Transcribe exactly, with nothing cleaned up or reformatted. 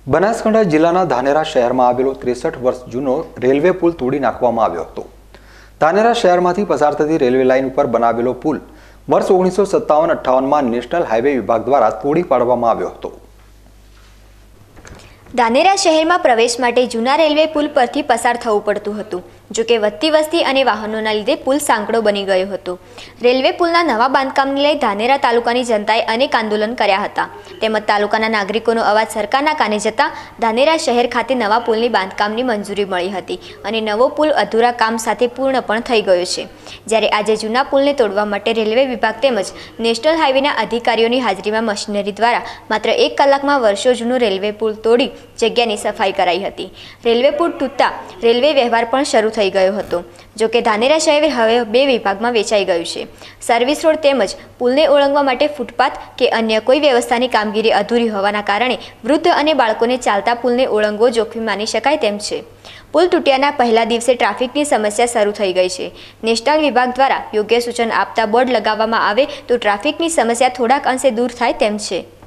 બનાસકાંઠા જિલ્લાના ધાનેરા શહેરમાં આવેલો ત્રેસઠ વર્ષ જૂનો રેલવે પુલ તોડી નાખવામાં આવ્યો હતો। ધાનેરા શહેરમાંથી પસાર થતી રેલવે લાઇન ઉપર બનાવેલો પુલ વર્ષ ઓગણીસો સત્તાવન અઠ્ઠાવનમાં નેશનલ હાઈવે વિભાગ દ્વારા તોડી પાડવામાં આવ્યો હતો। ધાનેરા શહેરમાં પ્રવેશ માટે જૂના રેલવે પુલ પરથી પસાર થવું પડતું હતું। જો કે વધતી વસ્તી અને વાહનોના લીધે પુલ સાંકડો બની ગયો હતો। રેલવે પુલના નવા બાંધકામને લઈ ધાનેરા તાલુકાની જનતાએ અનેક આંદોલન કર્યા હતા। તેમજ તાલુકાના નાગરિકોનો અવાજ સરકારના કાને જતા ધાનેરા શહેર ખાતે નવા પુલની બાંધકામની મંજૂરી મળી હતી અને નવો પુલ અધૂરા કામ સાથે પૂર્ણ પણ થઈ ગયો છે। જ્યારે આજે જૂના પુલને તોડવા માટે રેલવે વિભાગ તેમજ નેશનલ હાઈવેના અધિકારીઓની હાજરીમાં મશીનરી દ્વારા માત્ર એક કલાકમાં વર્ષો જૂનો રેલવે પુલ તોડી જગ્યાની સફાઈ કરાઈ હતી। રેલવે પુલ તૂટતા રેલવે વ્યવહાર પણ શરૂ થઈ ગયો હતો। જો કે ધાનેરા શહેર હવે બે વિભાગમાં વેચાઈ ગયું છે। સર્વિસ રોડ તેમજ પુલને ઓળંગવા માટે ફૂટપાથ કે અન્ય કોઈ વ્યવસ્થાની કામગીરી અધૂરી હોવાના કારણે વૃદ્ધ અને બાળકોને ચાલતા પુલને ઓળંગવો જોખમી માની શકાય તેમ છે। પુલ તૂટ્યાના પહેલા દિવસે ટ્રાફિકની સમસ્યા શરૂ થઈ ગઈ છે। નેશનલ વિભાગ દ્વારા યોગ્ય સૂચન આપતા બોર્ડ લગાવવામાં આવે તો ટ્રાફિકની સમસ્યા થોડાક અંશે દૂર થાય તેમ છે।